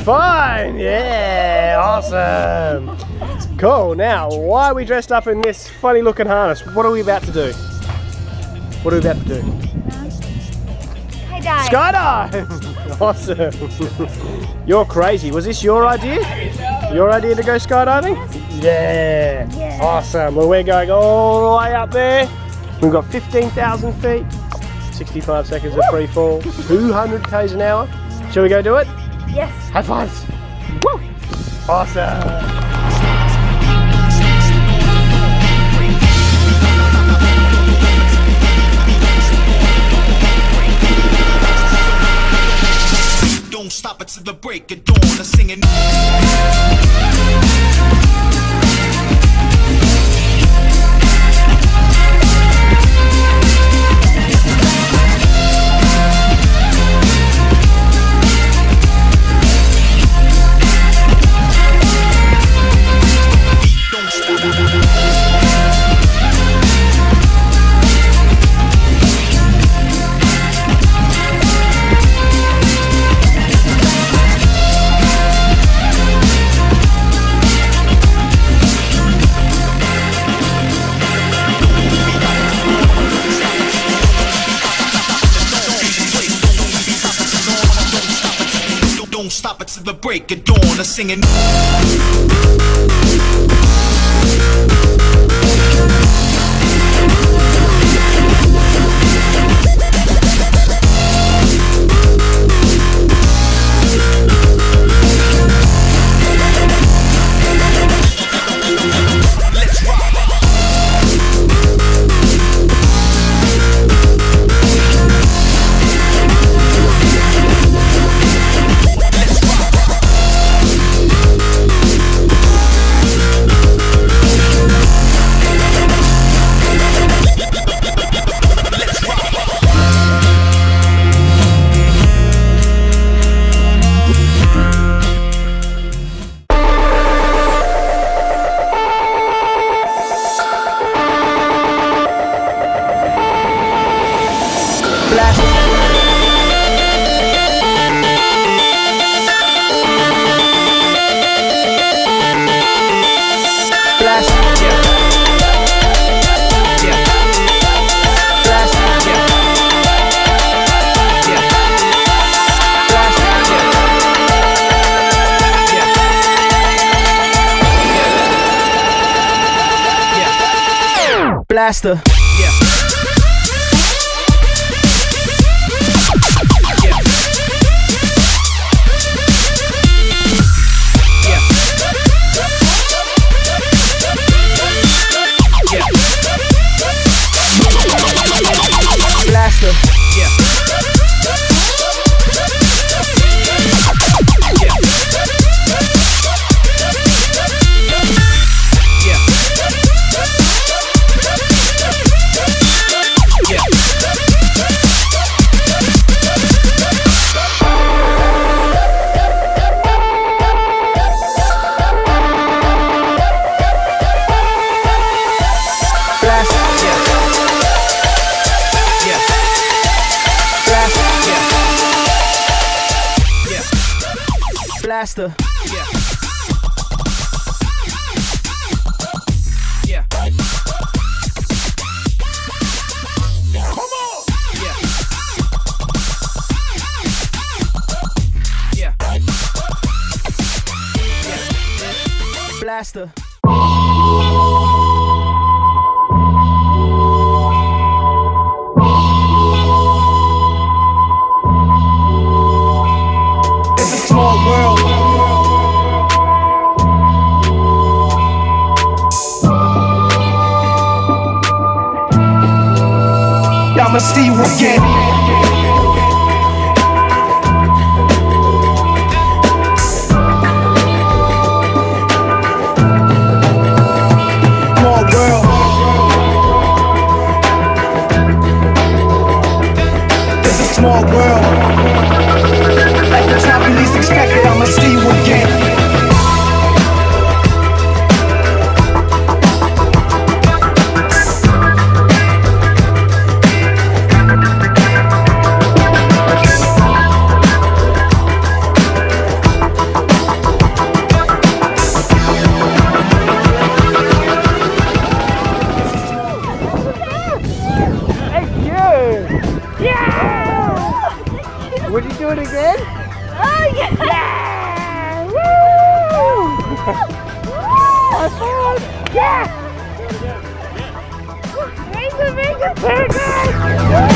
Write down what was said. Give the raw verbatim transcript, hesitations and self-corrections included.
fine. Yeah, awesome. Cool. Now, why are we dressed up in this funny looking harness? What are we about to do? What are we about to do? Skydive. Skydive. Awesome. You're crazy. Was this your idea? Your idea to go skydiving? Yeah. Yeah. Awesome. Well, we're going all the way up there. We've got fifteen thousand feet, sixty-five seconds of free fall, two hundred k's an hour. Shall we go do it? Yes. High fives. Woo. Awesome. Don't stop it till the break of dawn. I'm singing. Don't stop it till the break of dawn. I'm singing. Blaster. Yeah. Blaster. Yeah. Blaster. Yeah. Yeah. Come on. Yeah. Yeah. Yeah. Blaster. It's a small world. I'ma see you again. Small world. It's a small world. Like the time you least expected, I'ma see you again. it again. Oh yeah! Yeah! Woo! Yeah! Make it, make it, make it!